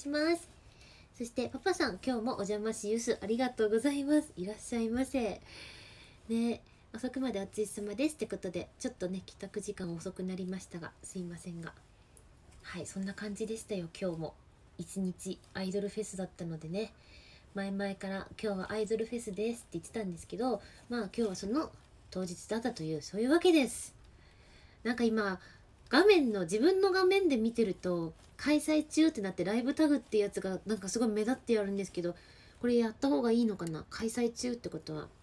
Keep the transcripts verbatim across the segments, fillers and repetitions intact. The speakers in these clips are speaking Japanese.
します。そしてパパさん、今日もお邪魔しゆすありがとうございます。いらっしゃいませね。遅くまでお疲れ様ですってことで、ちょっとね帰宅時間遅くなりましたがすいませんが、はい、そんな感じでしたよ。今日も一日アイドルフェスだったのでね、前々から今日はアイドルフェスですって言ってたんですけど、まあ今日はその当日だったという、そういうわけです。なんか今画面の自分の画面で見てると開催中ってなってライブタグってやつがなんかすごい目立ってやるんですけど、これやった方がいいのかな。開催中ってことは、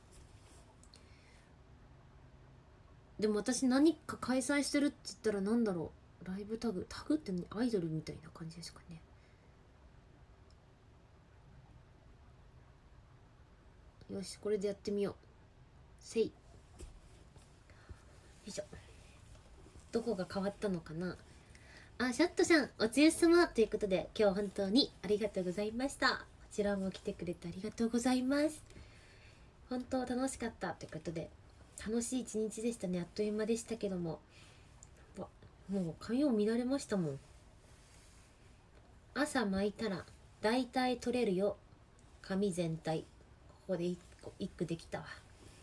でも私何か開催してるって言ったらなんだろう、ライブタグタグってアイドルみたいな感じですかね。よし、これでやってみよう。せい。よいしょ。どこが変わったのかな。あ、シャットさん、おつゆさまということで、今日本当にありがとうございました。こちらも来てくれてありがとうございます。本当楽しかったということで、楽しい一日でしたね。あっという間でしたけども、もう髪を乱れましたもん。朝巻いたら大体取れるよ、髪全体。ここで一個一句できたわ。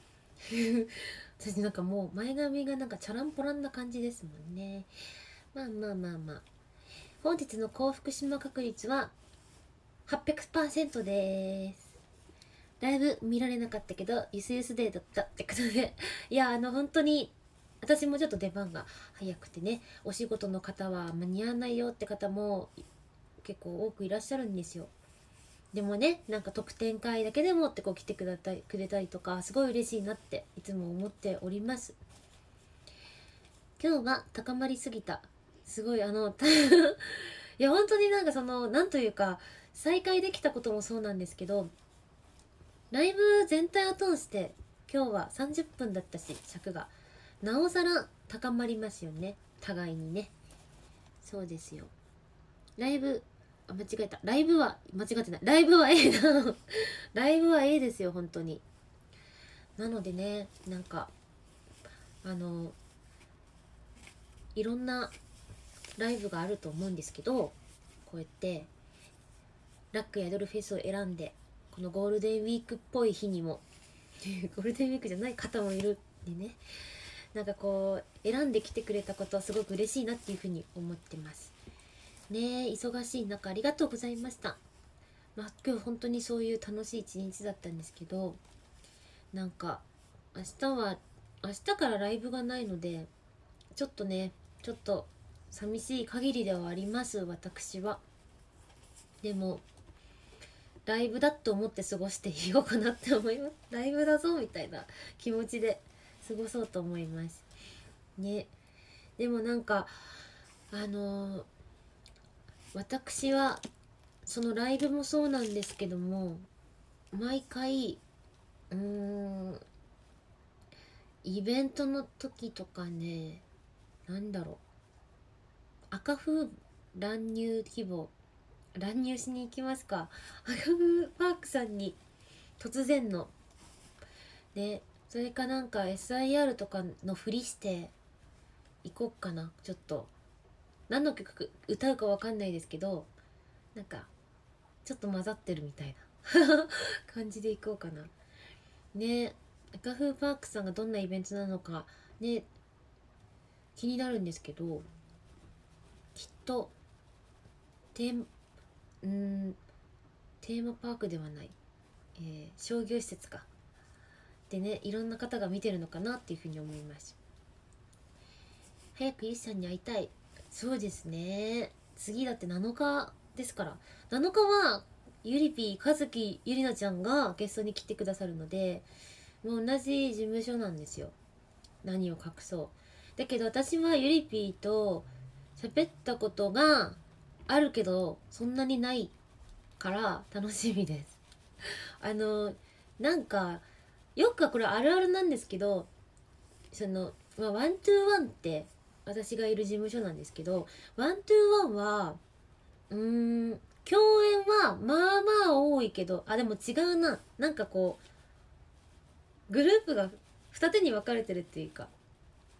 私なんかもう前髪がなんかチャランポランな感じですもんね。まあまあまあまあ、本日の幸福島確率は はっぴゃくパーセント です。ライブ見られなかったけどゆすゆすデーだったってことで、いやあの本当に私もちょっと出番が早くてね、お仕事の方は間に合わないよって方も結構多くいらっしゃるんですよ。でもね、なんか特典会だけでもってこう来てくれたりくれたりとか、すごい嬉しいなっていつも思っております。今日は高まりすぎた、すごいあのいや本当になんかそのなんというか、再会できたこともそうなんですけど、ライブ全体を通して今日はさんじゅっぷんだったし、尺がなおさら高まりますよね、互いにね。そうですよ。ライブ、あ、間違えた。ライブは間違ってない。ライブは A だライブは A ですよ本当に。なのでね、なんかあのいろんなライブがあると思うんですけど、こうやってラックやドルフェスを選んで、このゴールデンウィークっぽい日にもゴールデンウィークじゃない方もいるんでね、なんかこう選んできてくれたことはすごく嬉しいなっていうふうに思ってますね。忙しい中ありがとうございました。まあ今日本当にそういう楽しい一日だったんですけど、なんか明日は明日からライブがないので、ちょっとねちょっと寂しい限りではあります私は。でもライブだと思って過ごしていようかなって思います。ライブだぞみたいな気持ちで過ごそうと思いますね。でもなんかあのー、私はそのライブもそうなんですけども、毎回うーんイベントの時とかね、なんだろう、赤風乱入希望、乱入しに行きますか。赤風パークさんに突然ので、それかなんか エスアイアール とかのふりして行こっかな。ちょっと何の曲歌うかわかんないですけど、なんかちょっと混ざってるみたいな感じで行こうかなね。赤風パークさんがどんなイベントなのかね、気になるんですけど、きっとテーマうんテーマパークではない、えー、商業施設かでね、いろんな方が見てるのかなっていうふうに思います。早くゆしさんに会いたい。そうですね、次だってなのかですから。なのかはゆりぴー、かずき、ゆりなちゃんがゲストに来てくださるので、もう同じ事務所なんですよ。何を隠そう。だけど私はゆりぴーと喋ったことがあるけどそんなにないから楽しみですあのなんかよくこれあるあるなんですけど、その、まあ、ワントゥーワンって私がいる事務所なんですけど、ワントゥーワンはうーん共演はまあまあ多いけど、あでも違うな、なんかこうグループが二手に分かれてるっていうか、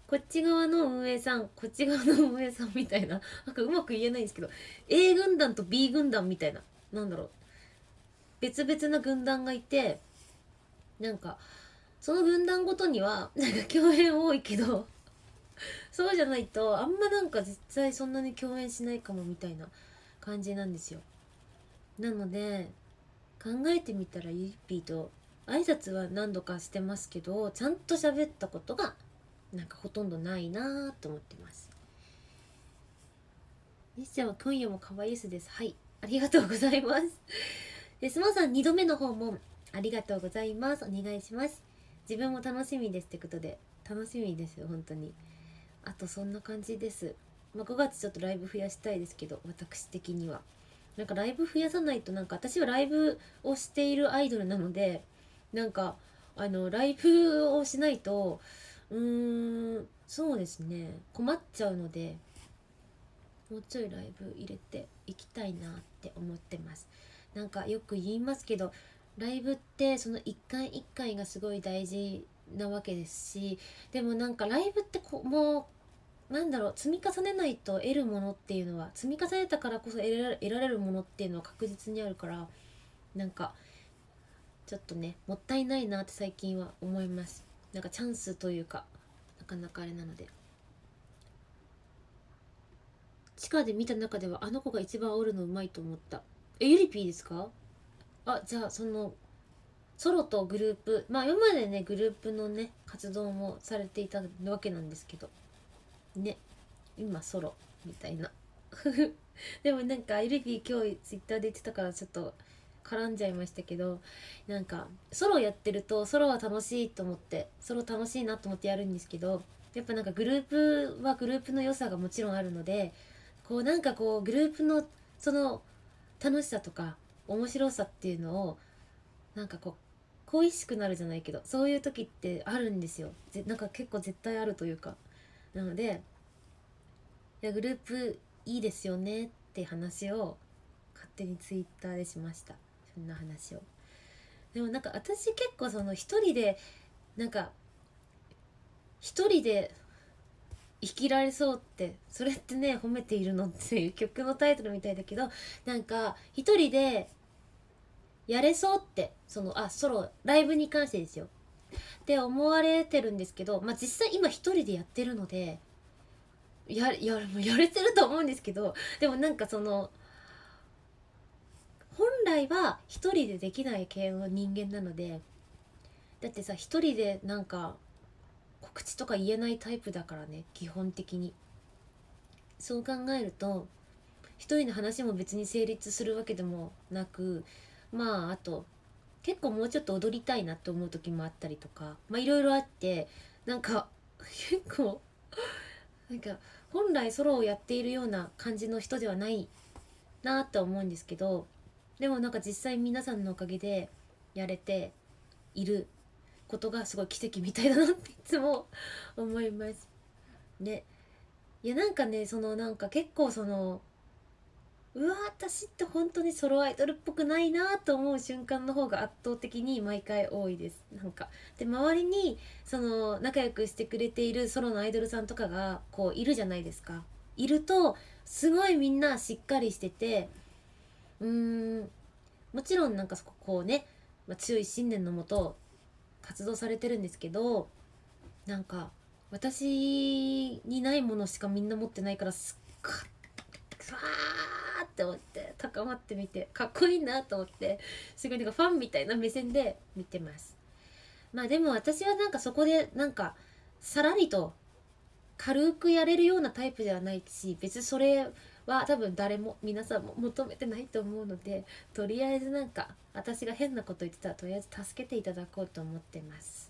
こっち側の運営さん、こっち側の運営さんみたいな、なんかうまく言えないんですけど、 A 軍団と B 軍団みたいな、なんだろう、別々な軍団がいて、なんかその軍団ごとにはなんか共演多いけどそうじゃないとあんまなんか実際そんなに共演しないかもみたいな感じなんですよ。なので考えてみたらゆいぴーと挨拶は何度かしてますけど、ちゃんと喋ったことがなんかほとんどないなと思ってます。西ちゃんは今夜も可愛いです。はい、ありがとうございます。でスマさんにどめの訪問ありがとうございます。お願いします。自分も楽しみですってことで、楽しみですよ本当に。あとそんな感じです。まあ、ごがつちょっとライブ増やしたいですけど、私的にはなんかライブ増やさないと、なんか私はライブをしているアイドルなので、なんかあのライブをしないとうーんそうですね困っちゃうので、もうちょいライブ入れていきたいなって思ってます。なんかよく言いますけど、ライブってその一回一回がすごい大事なわけですし、でもなんかライブってこもうなんだろう、積み重ねないと得るものっていうのは、積み重ねたからこそ得られ得られるものっていうのは確実にあるから、なんかちょっとねもったいないなって最近は思います。なんかチャンスというか、なかなかあれなので。地下で見た中ではあの子が一番煽るのうまいと思った。え、ゆりぴーですか？あ、じゃあそのソロとグループ、まあ今までねグループのね活動もされていたわけなんですけどね、今ソロみたいなでもなんかゆりぴー今日ツイッターで言ってたからちょっと絡んじゃいましたけど、なんかソロやってるとソロは楽しいと思って、ソロ楽しいなと思ってやるんですけど、やっぱなんかグループはグループの良さがもちろんあるので、こうなんかこうグループのその楽しさとか面白さっていうのをなんかこう恋しくなるじゃないけど、そういう時ってあるんですよ。ぜなんか結構絶対あるというか、なのでいやグループいいですよねって話を勝手にツイッターでしました。そんな話を。でもなんか私結構その一人でなんか一人で生きられそうって、それってね褒めているのっていう曲のタイトルみたいだけど、なんか一人でやれそうって、そのあソロライブに関してですよって思われてるんですけど、まあ実際今一人でやってるのでややもうやれてると思うんですけど、でもなんかその本来は一人でできない系の人間なので、だってさ一人でなんか告知とか言えないタイプだからね基本的に。そう考えると一人の話も別に成立するわけでもなく、まああと結構もうちょっと踊りたいなって思う時もあったりとか、まあいろいろあって、なんか結構なんか本来ソロをやっているような感じの人ではないなって思うんですけど、でもなんか実際皆さんのおかげでやれていることがすごい奇跡みたいだなっていつも思いますね。いやなんかね、そのなんか結構そのうわ私って本当にソロアイドルっぽくないなと思う瞬間の方が圧倒的に毎回多いです。なんかで周りにその仲良くしてくれているソロのアイドルさんとかがこういるじゃないですか。いるとすごいみんなしっかりしてて、うーんもちろんなんかそここうね、まあ、強い信念のもと活動されてるんですけど、なんか私にないものしかみんな持ってないから、すっごいわーって思って高まってみてかっこいいなと思って、すごいなんかファンみたいな目線で見てます。まあでも私はなんかそこでなんかさらりと軽くやれるようなタイプではないし、別にそれは多分誰も皆さんも求めてないと思うので、とりあえずなんか私が変なこと言ってたらとりあえず助けていただこうと思ってます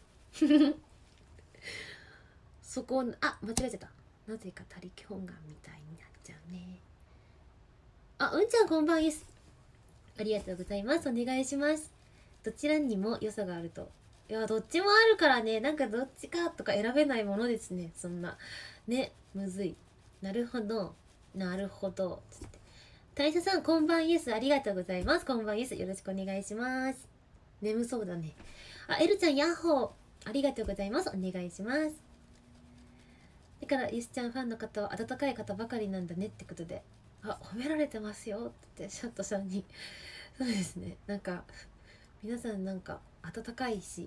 そこをあ間違えちゃった。なぜか他力本願みたいになっちゃうね。あ、うんちゃんこんばんです。ありがとうございます。お願いします。どちらにも良さがあると。いやどっちもあるからね、なんかどっちかとか選べないものですね。そんなね、むずい。なるほどなるほどつって。大佐さんこんばんイエス、ありがとうございます。こんばんイエス、よろしくお願いします。眠そうだね。あ、エルちゃんヤッホー、ありがとうございます。お願いします。 だからゆすちゃんファンの方は温かい方ばかりなんだねってことで、あ、褒められてますよってシャットさんにそうですね、なんか皆さんなんか温かいし、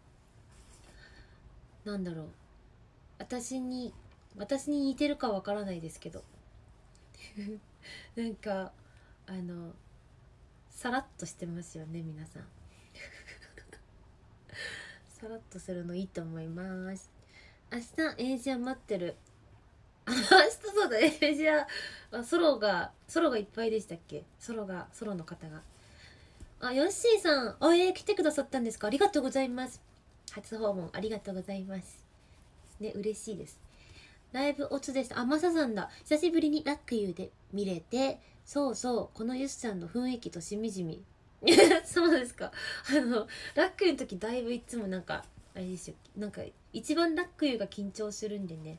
なんだろう、私に私に似てるかわからないですけどなんかあのさらっとしてますよね皆さんさらっとするのいいと思います。明日エイジア待ってる明日そうだ、エイジアあソロがソロがいっぱいでしたっけ、ソロがソロの方が。あ、ヨッシーさん、あ、えー、来てくださったんですか、ありがとうございます。初訪問ありがとうございますね、嬉しいです。ライブオツでした。あ、マサさんだ。久しぶりにラックユーで見れて、そうそう、このユスさんの雰囲気としみじみそうですか。あのラックユーの時だいぶいつもなんかあれですよ、なんか一番ラックユーが緊張するんでね、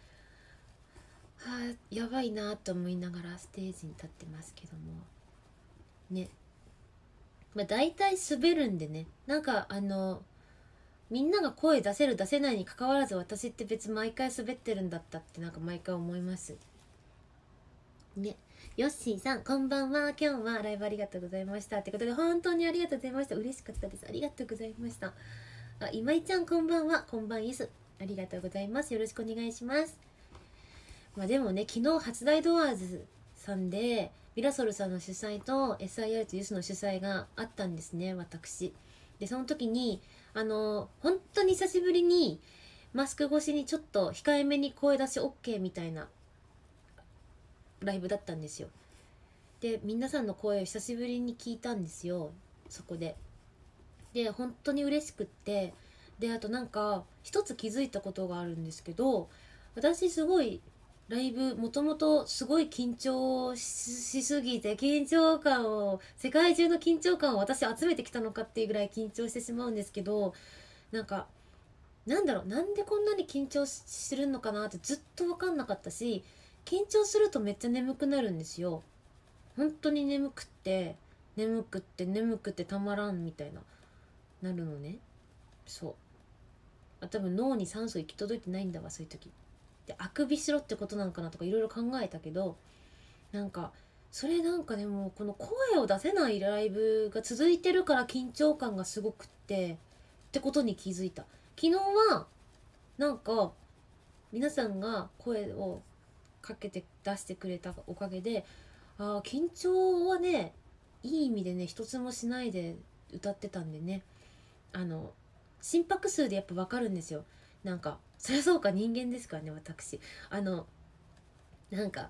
はあ、やばいなと思いながらステージに立ってますけどもね。まあ大体滑るんでね、なんかあのみんなが声出せる出せないに関わらず、私って別に毎回滑ってるんだったってなんか毎回思いますね。ヨッシーさんこんばんは、今日はライブありがとうございましたってことで、本当にありがとうございました。嬉しかったです。ありがとうございました。あ、今井ちゃんこんばんは、こんばんいす、ありがとうございます。よろしくお願いします。まあでもね、昨日初大ドアーズさんでミラソルさんの主催と エスアイアール とユスの主催があったんですね、私で。その時にあの本当に久しぶりにマスク越しにちょっと控えめに声出し OK みたいなライブだったんですよ。で皆さんの声を久しぶりに聞いたんですよ、そこで。で本当に嬉しくって、であとなんか一つ気づいたことがあるんですけど、私すごいライブもともとすごい緊張しすぎて、緊張感を世界中の緊張感を私集めてきたのかっていうぐらい緊張してしまうんですけど、なんかなんだろう、なんでこんなに緊張するのかなってずっと分かんなかったし、緊張するとめっちゃ眠くなるんですよ。本当に眠くって眠くって眠くってたまらんみたいななるのね。そうあ、多分脳に酸素行き届いてないんだわ、そういう時で。あくびしろってことなのかなとかいろいろ考えたけど、なんかそれなんかでもこの声を出せないライブが続いてるから緊張感がすごくってってことに気づいた。昨日はなんか皆さんが声をかけて出してくれたおかげで、ああ緊張はね、いい意味でね一つもしないで歌ってたんでね、あの心拍数でやっぱ分かるんですよ。なんかそりゃそうか、人間ですからね私。あのなんか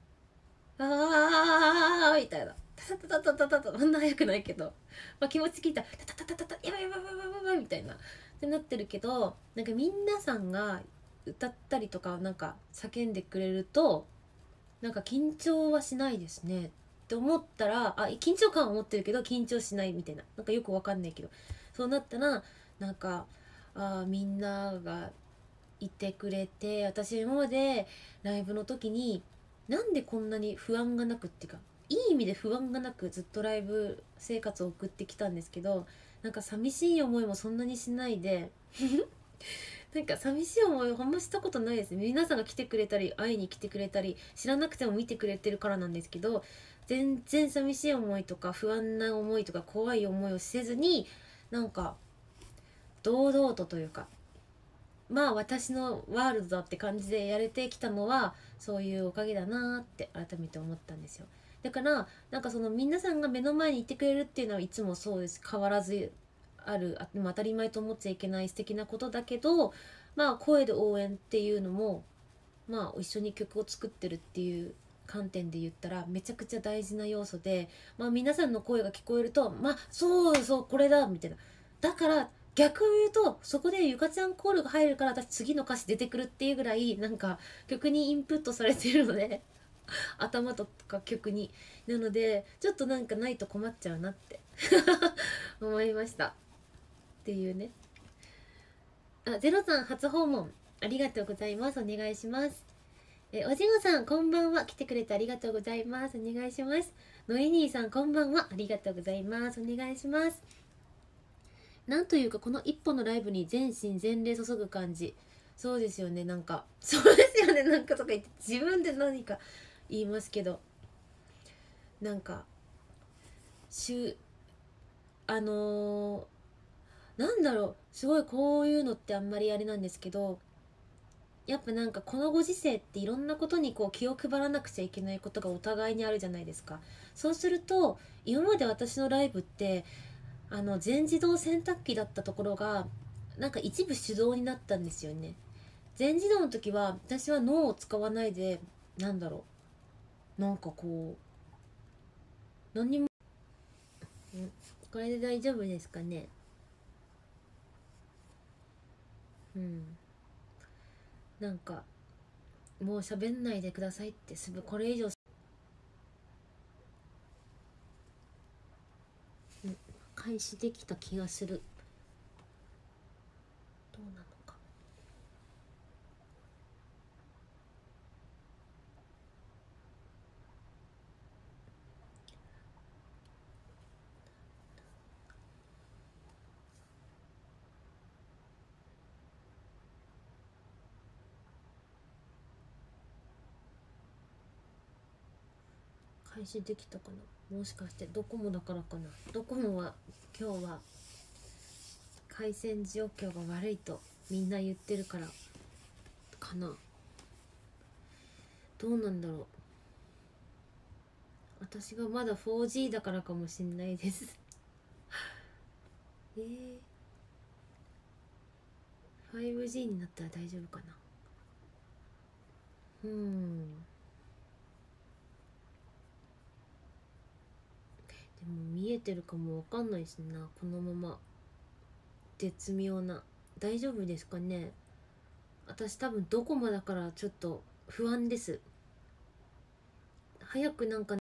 あーみたいな、タタタタタタタ、そんな早くないけど、まあ、気持ち聞いたらタタタタタタ、やばいやばいやばいやばいやばいみたいなってなってるけど、なんか皆さんが歌ったりとかなんか叫んでくれるとなんか緊張はしないですねって思ったら、あ、緊張感は持ってるけど緊張しないみたいな、なんかよくわかんないけど、そうなったらなんか、あ、みんながいてくれて、私今までライブの時になんでこんなに不安がなくっていうか、いい意味で不安がなくずっとライブ生活を送ってきたんですけど、なんか寂しい思いもそんなにしないでなんか寂しい思いをほんましたことないですね。皆さんが来てくれたり会いに来てくれたり知らなくても見てくれてるからなんですけど、全然寂しい思いとか不安な思いとか怖い思いをせずに、なんか堂々とというか、まあ私のワールドだって感じでやれてきたのはそういうおかげだなって改めて思ったんですよ。だからなんかその皆さんが目の前にいてくれるっていうのはいつもそうです。変わらずある、あ、当たり前と思っちゃいけない素敵なことだけど、まあ声で応援っていうのも、まあ一緒に曲を作ってるっていう観点で言ったらめちゃくちゃ大事な要素で、まあ皆さんの声が聞こえると、まあそうそうこれだみたいな、だから逆を言うとそこでゆかちゃんコールが入るから私次の歌詞出てくるっていうぐらいなんか曲にインプットされてるので頭とか曲に、なのでちょっとなんかないと困っちゃうなって思いましたっていうね。あ、ゼロさん初訪問ありがとうございます。お願いします。え、おじごさんこんばんは、来てくれてありがとうございます。お願いします。のりにーさんこんばんは、ありがとうございます。お願いします。なんというかこの一本のライブに全身全霊注ぐ感じ。そうですよね、なんかそうですでなんかとか言って自分で何か言いますけど、なんかしゅあのー、なんだろう、すごいこういうのってあんまりあれなんですけど、やっぱなんかこのご時世っていろんなことにこう気を配らなくちゃいけないことがお互いにあるじゃないですか。そうすると今まで私のライブってあの全自動洗濯機だったところがなんか一部手動になったんですよね。全自動の時は私は脳を使わないで、なんだろう、なんかこう何にも、んこれで大丈夫ですかね。うんなんかもう喋んないでくださいってすぐこれ以上、うん、開始できた気がする。どうなのか。開始できたかな。もしかしてドコモだからかな。ドコモは今日は回線状況が悪いとみんな言ってるからかな。どうなんだろう、私がまだ フォージー だからかもしんないですえー、ファイブジー になったら大丈夫かな。うんでも見えてるかもわかんないしな、このまま絶妙な。大丈夫ですかね。私多分ドコモだからちょっと不安です。早くなんか